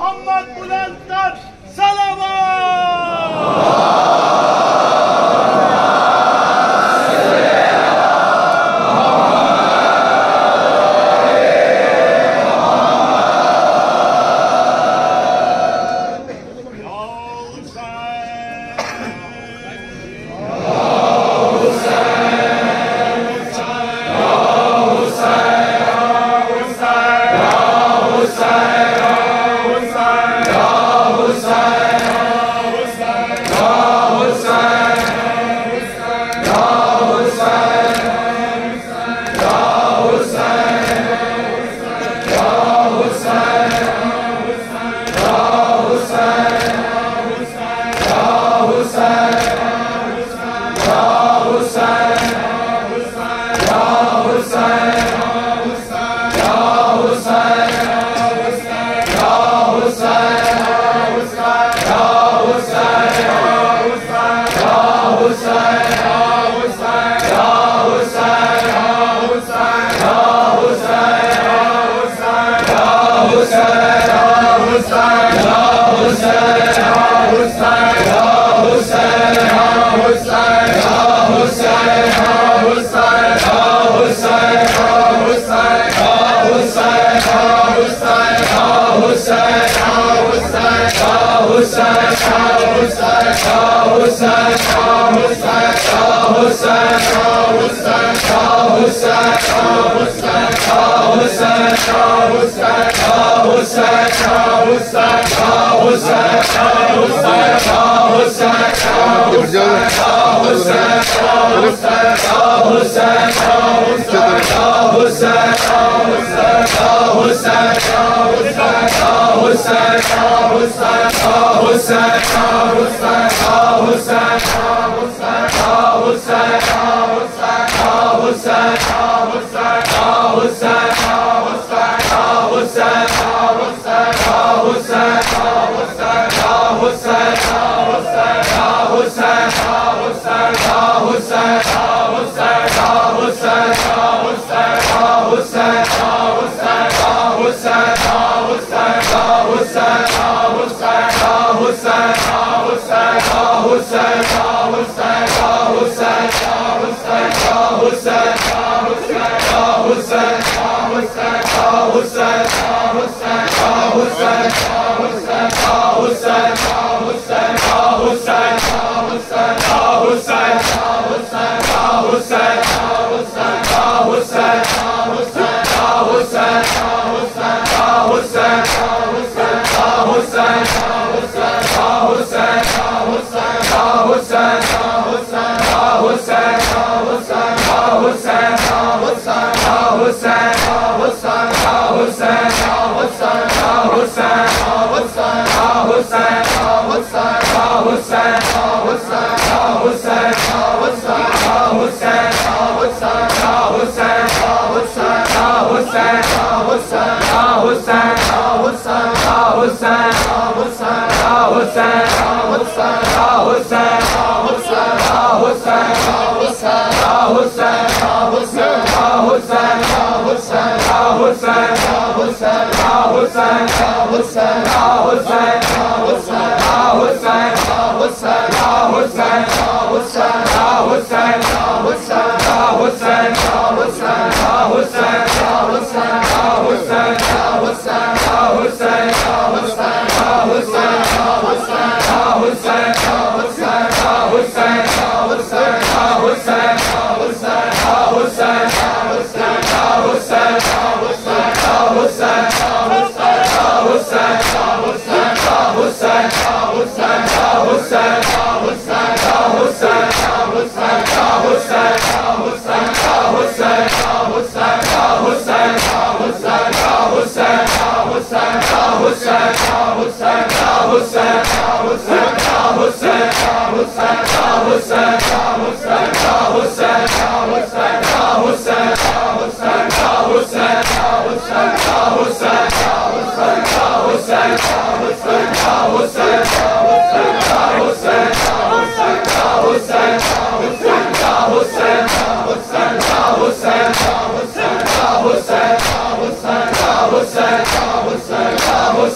Muhammed Bülent'ten selamat.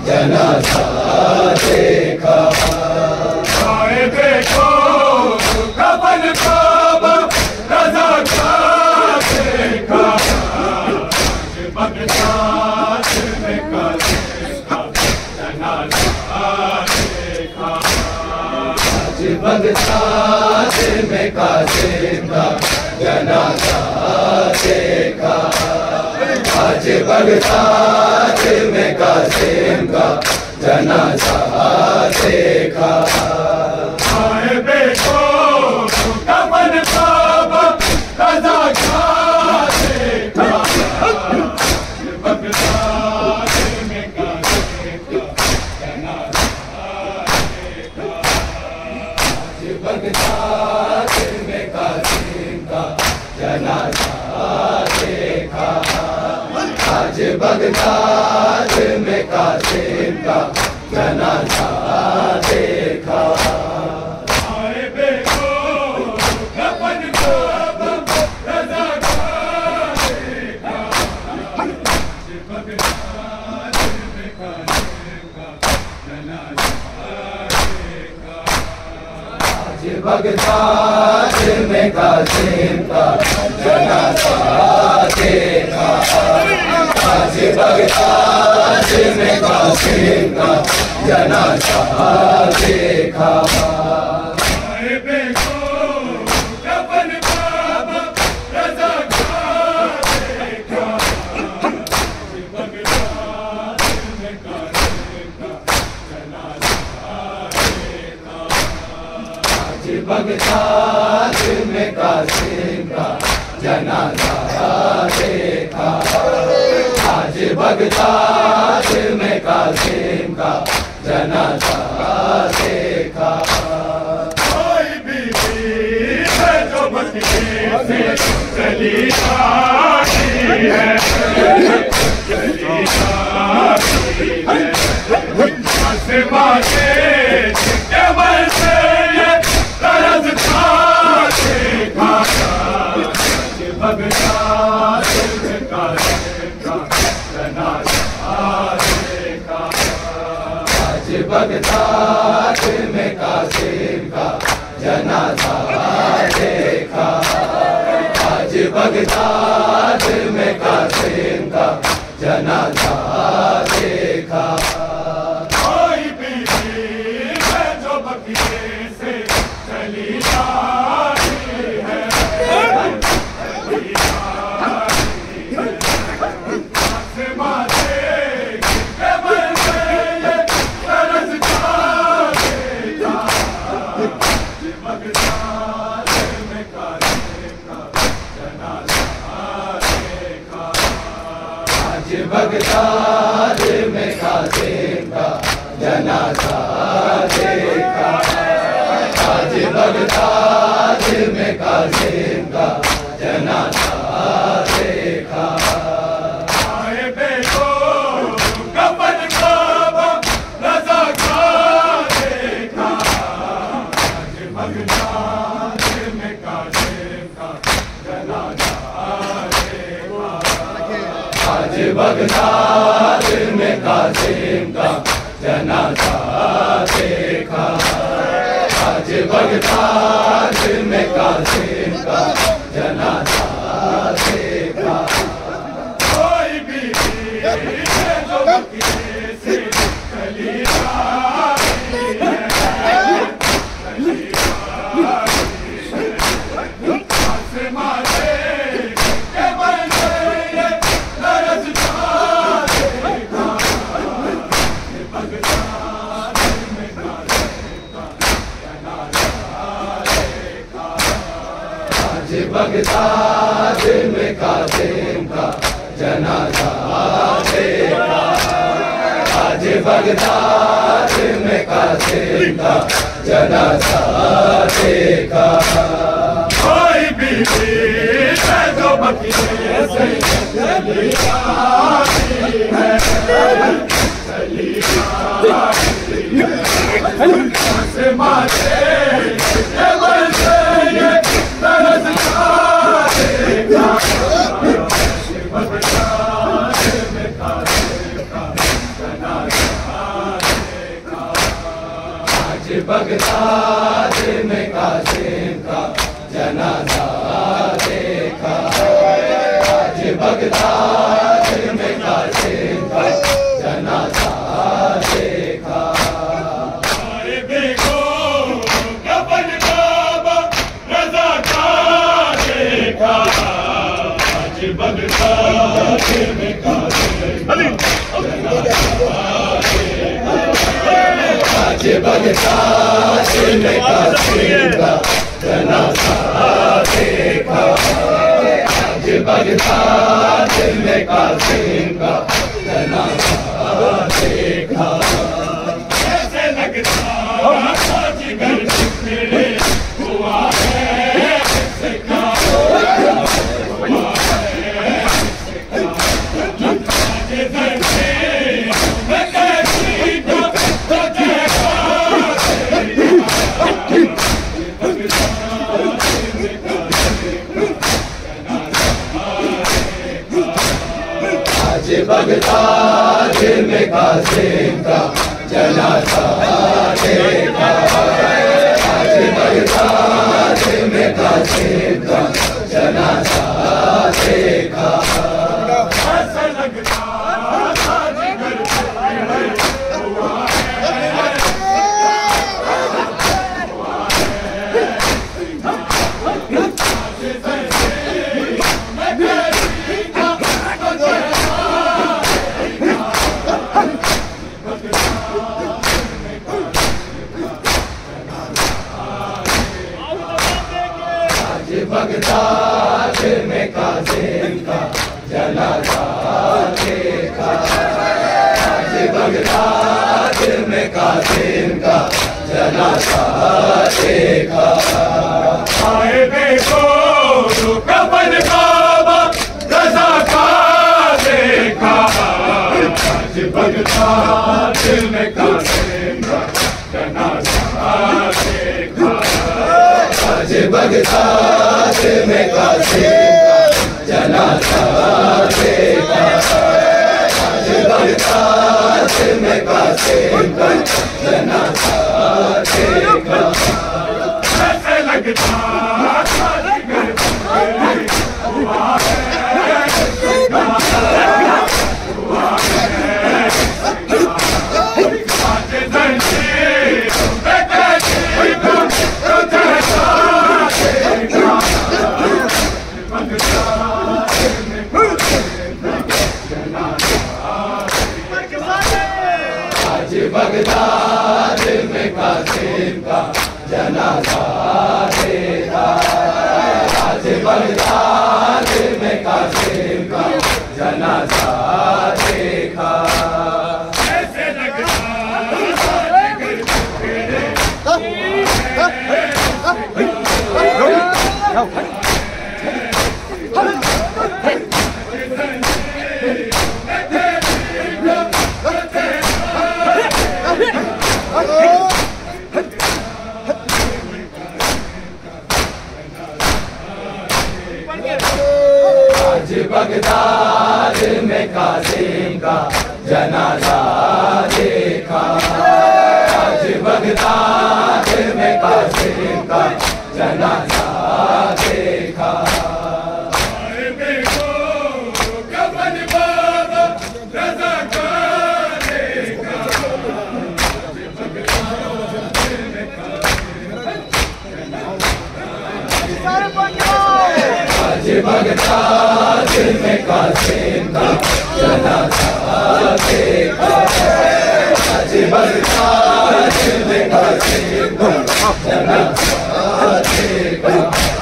जनाजा देखा। आए देखो कफन काबा रज़ा का देखा। बगदाद में कासिम का जनाजा देखा। आज बगदाद में कासिम का जनाजा देखा। आज बगदाद में कासिम का जनाजा देखा। आए बेटो कफन काबा रज़ा का देखा। बगदाद में कासिम का जनाजा देखा। आज बगदाद में कासिम का जनाजा देखा। आज बगदाद में कासिम का जनाजा देखा। आए बेटो कफन काबा रज़ा का देखा। आज बगदाद में कासिम का जनाजा देखा। आज बगदाद में कासिम का जनाजा देखा। आज बगदाद में कासिम का जनाजा देखा। आए बेटो कफन काबा रज़ा का देखा। आज बगदाद में कासिम का जनाजा देखा। आज बगदाद में कासिम का जनाजा देखा। आज बगदाद में कासिम का जनाजा देखा। कोई बीवी है जो बकरी से चली आती है। चली आती है। आसमां के केवल से ये तरस था देखा। आज बगदाद में कासिम का जनाजा देखा। आज बगदाद में कासिम का जनाजा देखा। आज बगदाद में कासिम का जनाजा देखा। कोई बीवी है जो बकरी से चली आती है। चली आती है। आसमां से केवल से ये तरस था देखा। आज बगदाद में कासिम का जनाजा देखा। आज बगदाद में कासिम का जनाजा देखा। आज बगदाद में कासिम का जनाजा देखा। आए बेटो कफन काबा रज़ा का देखा। आज बगदाद में कासिम का जनाजा देखा। आज बगदाद में कासिम का जनाजा देखा। आज बगदाद में कासिम का जनाजा देखा। कोई बीवी है जो बकरी से चली आती है। चली आती है। आसमां से केवल से ये तरस था देखा। बगदाद में कासिम का जनाजा देखा। आज बगदाद में कासिम का जनाजा देखा। आज बगदाद में कासिम का जनाजा देखा। कोई बीवी है जो बकरी से चली आती है। चली आती है। आसमां से केवल से ये तरस था देखा। बगदाद में कासिम का जनाजा बगदाद में कासिम का जनाजा देखा, आज बगदाद में कासिम का जनाजा देखा। देखो कफन बाबा रज़ा का देखा, आज बगदाद में कासिम का आज बगदाद में कासिम का जनाजा देखा, आज बगदाद में कासिम का जनाजा देखा। ऐसे लगता आज घर जिक्र हुआ है किसका, हुआ है आज बगदाद में कासिम का जनाजा देखा, आज बगदाद में कासिम का जनाजा देखा। ऐसा लगता आज घर हुआ बगदाद में कासिम का जनाजा देखा, आज बगदाद में कासिम का जनाजा देखा। आए देखो तो कफन बाबा रज़ा का देखा, आज बगदाद में कासिम का जनाजा देखा, आज बगदाद में कासिम का जनाजा देखा, आज बगदाद में कासिम का जनाजा देखा। ऐसे लगता आज घर हुआ है हुआ है आज जंजीर में कैद आज बगदाद में कासिम का जनाजा देखा, आज बगदाद में कासिम का जनाजा देखा। ऐसे लगता आज बगदाद में कासिम का जनाजा देखा, आज बगदाद में कासिम का जनाजा देखा। देखो कफन बाबा रज़ा का देखा, आज बगदाद में कासिम का जनाजा देखा, आज बगदाद में कासिम का जनाजा देखा।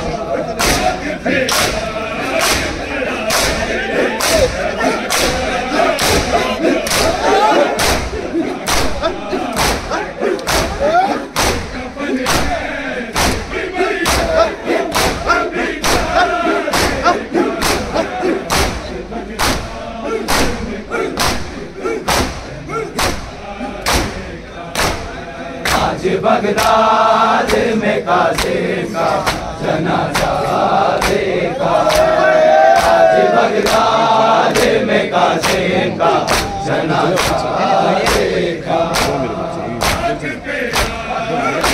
आज बगदाद में कासिम का जनाजा देखा, आज बगदाद में कासिम का जनाजा देखा।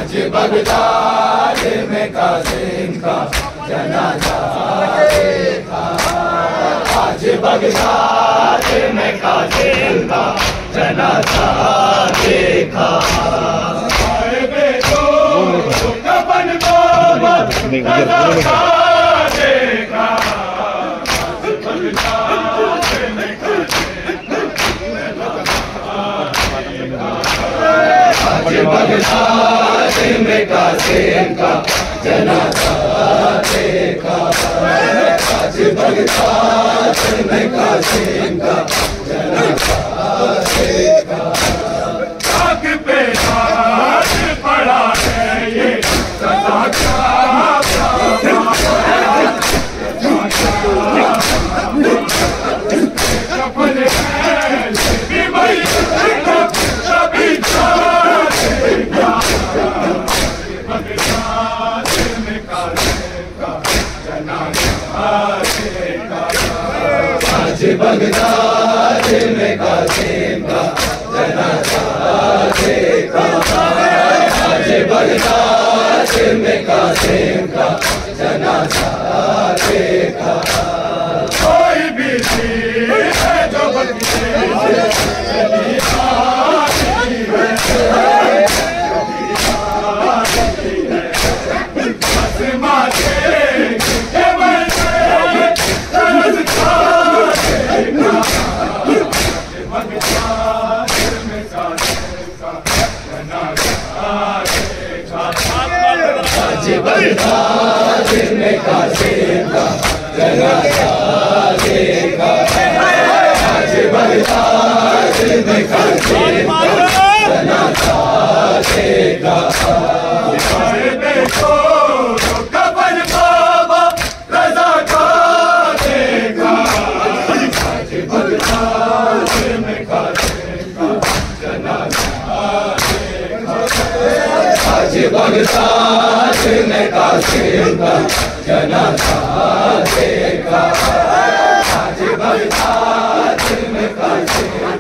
आज बगदाद में कासिम का जनाजा देखा। आज बगदाद में कासिम का जनाजा देखा। कफन बाबा रज़ा का देखा। आज बगदाद में कासिम का जनाजा देखा। आज बगदाद में कासिम का जनाजा देखा। आग पे ताज पड़ा है ये सदा का आज बगदाद में कासिम का जनाजा देखा। आज बगदाद में कासिम का जनाजा देखा। कोई भी चीज़ है जो बदले आज बगदाद में कासिम का जनाजा देखा। आज बगदाद में कासिम का जनाजा देखा। देखो कफन बाबा रज़ा का देखा। आज बगदाद में कासिम का जनाजा देखा। आज बगदाद में कासिम का जनाजा देखा। आज बगदाद में कासिम